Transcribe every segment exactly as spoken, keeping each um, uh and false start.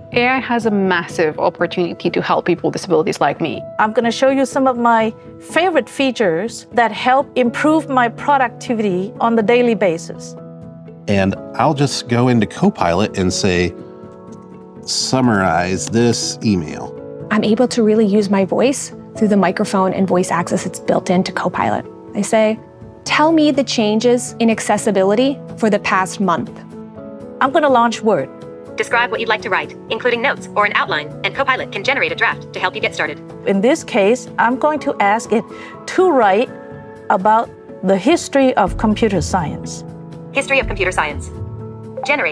A I has a massive opportunity to help people with disabilities like me. I'm going to show you some of my favorite features that help improve my productivity on the daily basis. And I'll just go into Copilot and say, summarize this email. I'm able to really use my voice through the microphone and voice access that's built into Copilot. I say, tell me the changes in accessibility for the past month. I'm going to launch Word. Describe what you'd like to write, including notes or an outline, and Copilot can generate a draft to help you get started. In this case, I'm going to ask it to write about the history of computer science. History of computer science. Generate.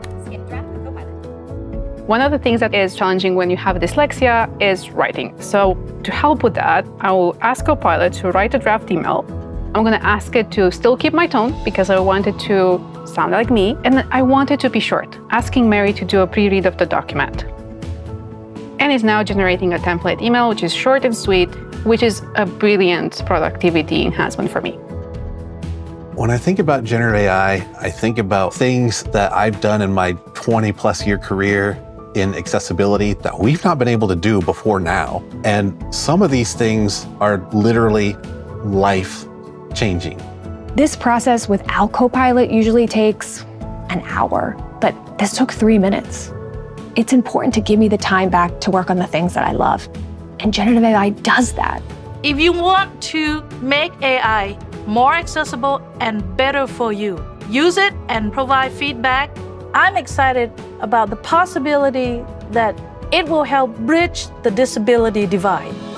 One of the things that is challenging when you have dyslexia is writing. So to help with that, I will ask Copilot to write a draft email. I'm going to ask it to still keep my tone because I want it to sound like me, and then I want it to be short, asking Mary to do a pre-read of the document. And it's now generating a template email, which is short and sweet, which is a brilliant productivity enhancement for me. When I think about generative A I, I think about things that I've done in my twenty plus year career in accessibility that we've not been able to do before now. And some of these things are literally life-changing. This process without Copilot usually takes an hour, but this took three minutes. It's important to give me the time back to work on the things that I love. And generative A I does that. If you want to make A I more accessible and better for you, use it and provide feedback. I'm excited about the possibility that it will help bridge the disability divide.